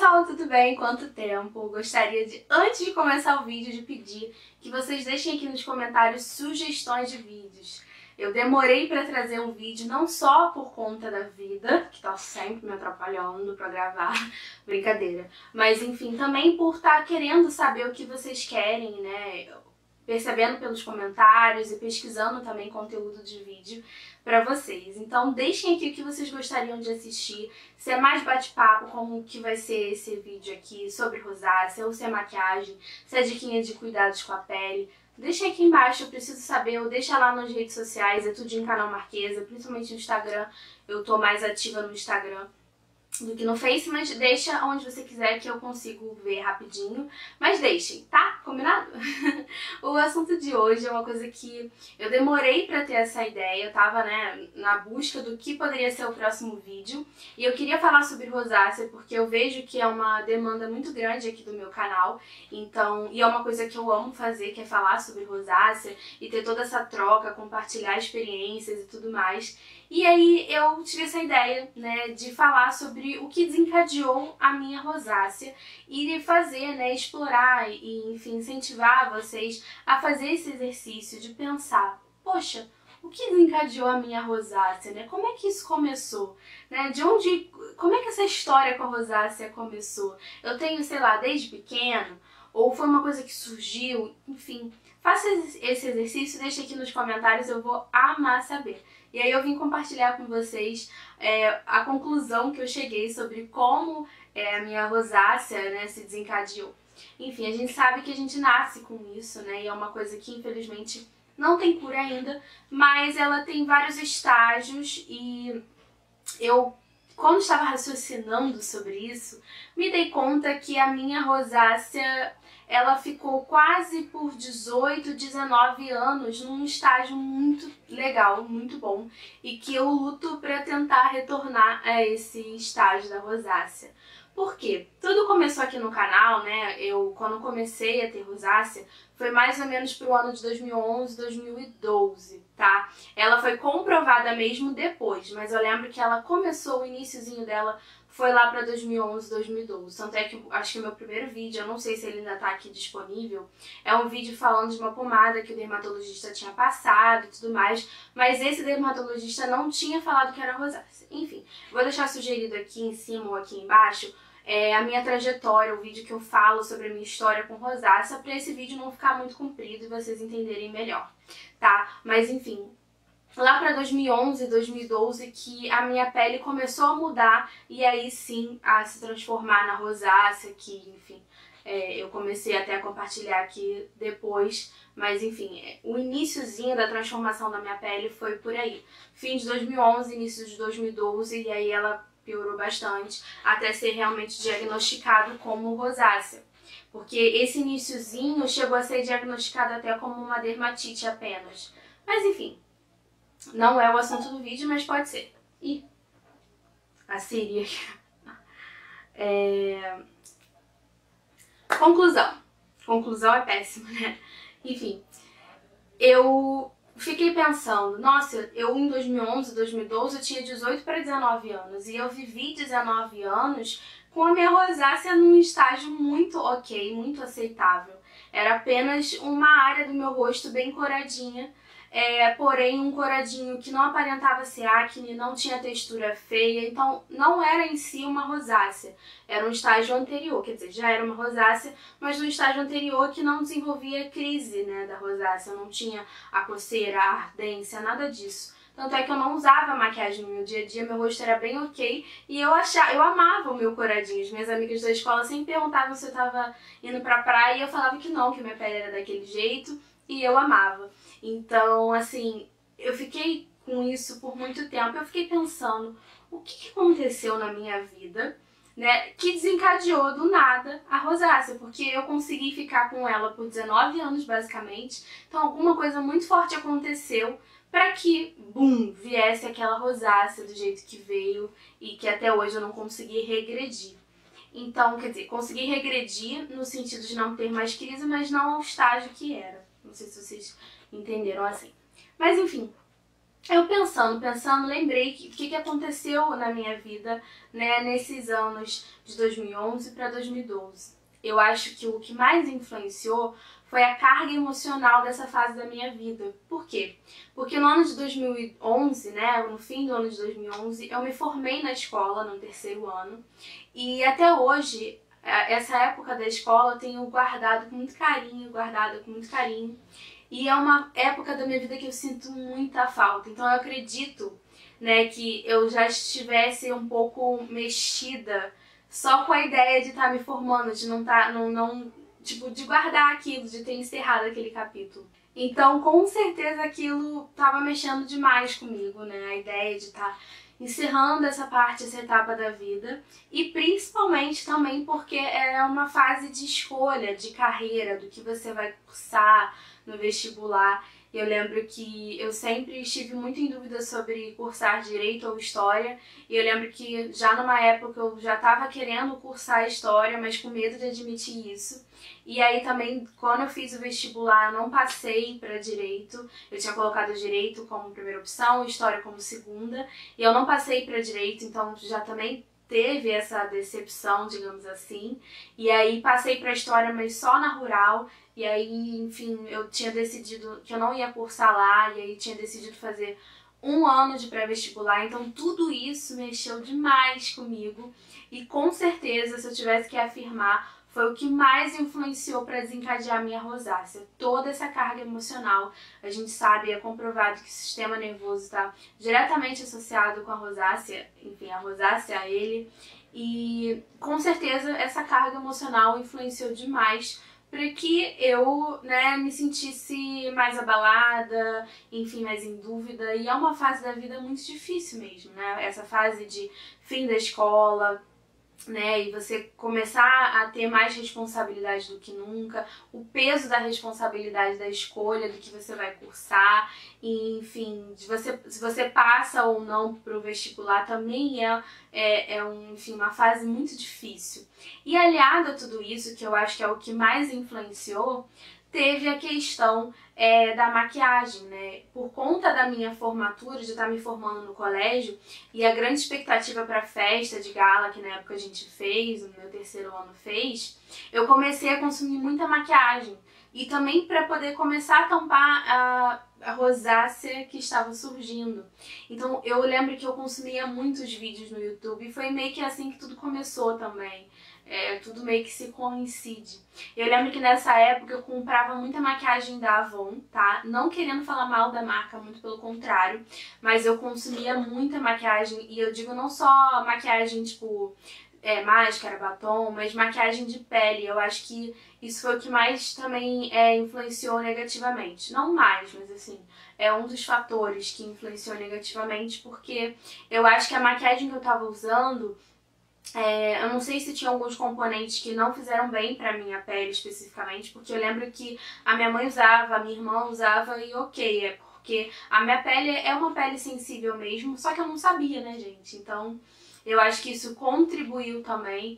pessoal, tudo bem? Quanto tempo? Gostaria de, antes de começar o vídeo, de pedir que vocês deixem aqui nos comentários sugestões de vídeos. Eu demorei para trazer um vídeo não só por conta da vida, que tá sempre me atrapalhando para gravar, brincadeira, mas enfim, também por estar querendo saber o que vocês querem, né? Percebendo pelos comentários e pesquisando também conteúdo de vídeo para vocês. Então deixem aqui o que vocês gostariam de assistir, se é mais bate-papo, como que vai ser esse vídeo aqui sobre rosácea, ou se é maquiagem, se é diquinha de cuidados com a pele. Deixa aqui embaixo, eu preciso saber, ou deixa lá nas redes sociais, é tudo em Canal Marquesa, principalmente no Instagram. Eu tô mais ativa no Instagram do que no Face, mas deixa onde você quiser que eu consigo ver rapidinho. Mas deixem, tá? Combinado? O assunto de hoje é uma coisa que eu demorei pra ter essa ideia. Eu tava, né, na busca do que poderia ser o próximo vídeo. E eu queria falar sobre rosácea porque eu vejo que é uma demanda muito grande aqui do meu canal. Então, e é uma coisa que eu amo fazer, que é falar sobre rosácea e ter toda essa troca, compartilhar experiências e tudo mais. E aí eu tive essa ideia, né, de falar sobre o que desencadeou a minha rosácea e de fazer, né, explorar e, enfim, incentivar vocês a fazer esse exercício de pensar, poxa, o que desencadeou a minha rosácea, né? Como é que isso começou, né? Como é que essa história com a rosácea começou? Eu tenho, sei lá, desde pequeno, ou foi uma coisa que surgiu, enfim. Faça esse exercício, deixa aqui nos comentários, eu vou amar saber. E aí eu vim compartilhar com vocês a conclusão que eu cheguei sobre como a minha rosácea, né, se desencadeou. Enfim, a gente sabe que a gente nasce com isso, né, e é uma coisa que infelizmente não tem cura ainda, mas ela tem vários estágios e eu, quando estava raciocinando sobre isso, me dei conta que a minha rosácea, ela ficou quase por 18, 19 anos num estágio muito legal, muito bom, e que eu luto para tentar retornar a esse estágio da rosácea. Por quê? Tudo começou aqui no canal, né? Quando comecei a ter rosácea, foi mais ou menos pro ano de 2011, 2012, tá? Ela foi comprovada mesmo depois, mas eu lembro que ela começou, o iniciozinho dela foi lá pra 2011, 2012. Tanto é que acho que o meu primeiro vídeo, eu não sei se ele ainda tá aqui disponível, é um vídeo falando de uma pomada que o dermatologista tinha passado e tudo mais, mas esse dermatologista não tinha falado que era rosácea. Enfim, vou deixar sugerido aqui em cima ou aqui embaixo a minha trajetória, o vídeo que eu falo sobre a minha história com rosácea, para esse vídeo não ficar muito comprido e vocês entenderem melhor, tá? Mas enfim, lá para 2011, 2012 que a minha pele começou a mudar e aí sim a se transformar na rosácea, que enfim, eu comecei até a compartilhar aqui depois, mas enfim, o iniciozinho da transformação da minha pele foi por aí. Fim de 2011, início de 2012, e aí ela piorou bastante, até ser realmente diagnosticado como rosácea. Porque esse iniciozinho chegou a ser diagnosticado até como uma dermatite apenas. Mas enfim, não é o assunto do vídeo, mas pode ser. Ih, a Siri aqui. Conclusão. Conclusão é péssima, né? Enfim, eu fiquei pensando, nossa, eu em 2011, 2012 eu tinha 18 para 19 anos e eu vivi 19 anos com a minha rosácea num estágio muito ok, muito aceitável. Era apenas uma área do meu rosto bem coradinha, porém um coradinho que não aparentava ser acne, não tinha textura feia, então não era em si uma rosácea, era um estágio anterior, quer dizer, já era uma rosácea, mas no estágio anterior que não desenvolvia crise, né, da rosácea, não tinha a coceira, a ardência, nada disso. Tanto é que eu não usava maquiagem no meu dia a dia, meu rosto era bem ok e eu amava o meu coradinho. As minhas amigas da escola sempre perguntavam se eu tava indo pra praia e eu falava que não, que minha pele era daquele jeito e eu amava. Então, assim, eu fiquei com isso por muito tempo. Eu fiquei pensando, o que aconteceu na minha vida, né, que desencadeou do nada a rosácea, porque eu consegui ficar com ela por 19 anos, basicamente. Então, alguma coisa muito forte aconteceu para que, bum, viesse aquela rosácea do jeito que veio e que até hoje eu não consegui regredir. Então, quer dizer, consegui regredir no sentido de não ter mais crise, mas não ao estágio que era. Não sei se vocês entenderam assim. Mas enfim, Eu pensando, lembrei o que aconteceu na minha vida, né, nesses anos de 2011 para 2012. Eu acho que o que mais influenciou foi a carga emocional dessa fase da minha vida. Por quê? Porque no ano de 2011, né, no fim do ano de 2011, eu me formei na escola, no terceiro ano, e até hoje, essa época da escola eu tenho guardado com muito carinho, e é uma época da minha vida que eu sinto muita falta. Então eu acredito, né, que eu já estivesse um pouco mexida só com a ideia de estar me formando, de não estar, tipo, de guardar aquilo, de ter encerrado aquele capítulo. Então, com certeza aquilo estava mexendo demais comigo, né? A ideia de estar encerrando essa parte, essa etapa da vida, e principalmente também porque é uma fase de escolha, de carreira, do que você vai cursar no vestibular. Eu lembro que eu sempre estive muito em dúvida sobre cursar Direito ou História, e eu lembro que já numa época eu já estava querendo cursar História, mas com medo de admitir isso. E aí também, quando eu fiz o vestibular, eu não passei para Direito. Eu tinha colocado Direito como primeira opção, História como segunda, e eu não passei para Direito, então já também teve essa decepção, digamos assim. E aí passei para História, mas só na Rural. E aí, enfim, eu tinha decidido que eu não ia cursar lá, e aí tinha decidido fazer um ano de pré-vestibular, então tudo isso mexeu demais comigo, e com certeza, se eu tivesse que afirmar, foi o que mais influenciou para desencadear a minha rosácea. Toda essa carga emocional, a gente sabe, é comprovado que o sistema nervoso está diretamente associado com a rosácea, enfim, a rosácea a ele, e com certeza essa carga emocional influenciou demais para que eu, né, me sentisse mais abalada, enfim, mais em dúvida. E é uma fase da vida muito difícil mesmo, né? Essa fase de fim da escola, né, e você começar a ter mais responsabilidade do que nunca, o peso da responsabilidade da escolha do que você vai cursar, e, enfim, se você passa ou não para o vestibular também enfim, uma fase muito difícil. E aliado a tudo isso, que eu acho que é o que mais influenciou, teve a questão da maquiagem, né? Por conta da minha formatura, de estar me formando no colégio, e a grande expectativa para a festa de gala que na época a gente fez, no meu terceiro ano fez, eu comecei a consumir muita maquiagem. E também para poder começar a tampar a rosácea que estava surgindo. Então eu lembro que eu consumia muitos vídeos no YouTube, e foi meio que assim que tudo começou também. Tudo meio que se coincide. Eu lembro que nessa época eu comprava muita maquiagem da Avon, tá? Não querendo falar mal da marca, muito pelo contrário, mas eu consumia muita maquiagem, e eu digo não só maquiagem tipo máscara, batom, mas maquiagem de pele. Eu acho que isso foi o que mais também influenciou negativamente. Não mais, mas assim, é um dos fatores que influenciou negativamente, porque eu acho que a maquiagem que eu tava usando, eu não sei se tinha alguns componentes que não fizeram bem pra minha pele especificamente, porque eu lembro que a minha mãe usava, a minha irmã usava e ok, porque a minha pele é uma pele sensível mesmo, só que eu não sabia, né, gente? Então eu acho que isso contribuiu também,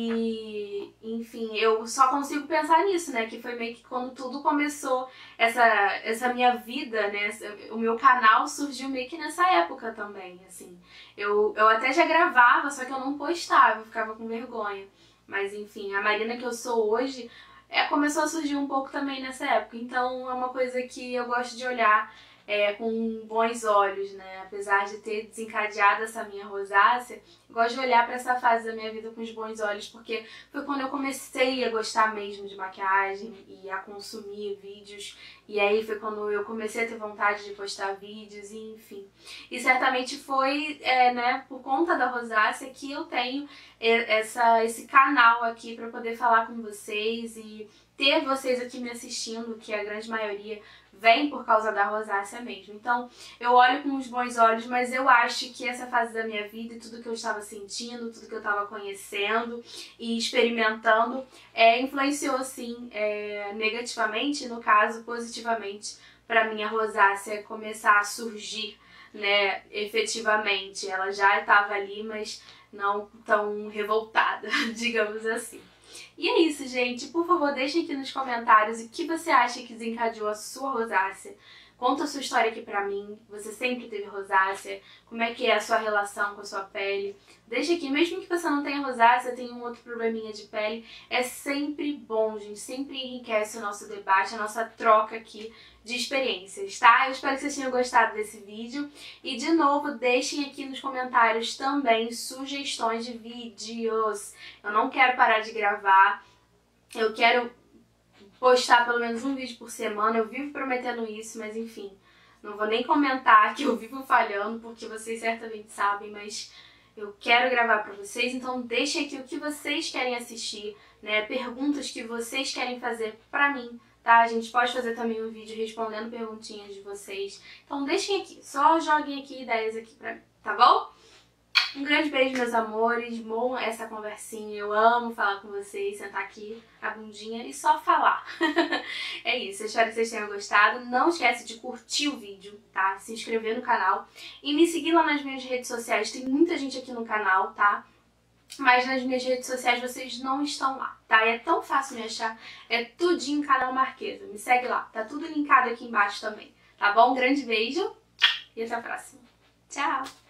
e enfim, eu só consigo pensar nisso, né, que foi meio que quando tudo começou, essa minha vida, né, o meu canal surgiu meio que nessa época também, assim. Eu até já gravava, só que eu não postava, eu ficava com vergonha. Mas enfim, a Marina que eu sou hoje começou a surgir um pouco também nessa época. Então é uma coisa que eu gosto de olhar com bons olhos, né? Apesar de ter desencadeado essa minha rosácea, eu gosto de olhar para essa fase da minha vida com os bons olhos, porque foi quando eu comecei a gostar mesmo de maquiagem e a consumir vídeos. E aí foi quando eu comecei a ter vontade de postar vídeos, e enfim. E certamente foi né, por conta da rosácea que eu tenho esse canal aqui para poder falar com vocês e ter vocês aqui me assistindo, que a grande maioria vem por causa da rosácea mesmo. Então eu olho com os bons olhos, mas eu acho que essa fase da minha vida e tudo que eu estava sentindo, tudo que eu estava conhecendo e experimentando influenciou sim negativamente, no caso positivamente, para minha rosácea começar a surgir, né, efetivamente. Ela já estava ali, mas não tão revoltada, digamos assim. E é isso, gente. Por favor, deixem aqui nos comentários o que você acha que desencadeou a sua rosácea. Conta a sua história aqui pra mim. Você sempre teve rosácea? Como é que é a sua relação com a sua pele? Deixa aqui, mesmo que você não tenha rosácea, tenha um outro probleminha de pele, é sempre bom, gente. Sempre enriquece o nosso debate, a nossa troca aqui de experiências, tá? Eu espero que vocês tenham gostado desse vídeo. E, de novo, deixem aqui nos comentários também sugestões de vídeos. Eu não quero parar de gravar. Eu quero postar pelo menos um vídeo por semana. Eu vivo prometendo isso, mas enfim, não vou nem comentar que eu vivo falhando, porque vocês certamente sabem, mas eu quero gravar pra vocês, então deixem aqui o que vocês querem assistir, né? Perguntas que vocês querem fazer pra mim, tá? A gente pode fazer também um vídeo respondendo perguntinhas de vocês. Então deixem aqui, só joguem aqui ideias aqui pra mim, tá bom? Um grande beijo, meus amores. Bom essa conversinha. Eu amo falar com vocês, sentar aqui a bundinha e só falar. É isso, eu espero que vocês tenham gostado. Não esquece de curtir o vídeo, tá? Se inscrever no canal e me seguir lá nas minhas redes sociais. Tem muita gente aqui no canal, tá? Mas nas minhas redes sociais vocês não estão lá, tá? E é tão fácil me achar. É tudinho Canal Marquesa. Me segue lá. Tá tudo linkado aqui embaixo também, tá bom? Um grande beijo e até a próxima. Tchau!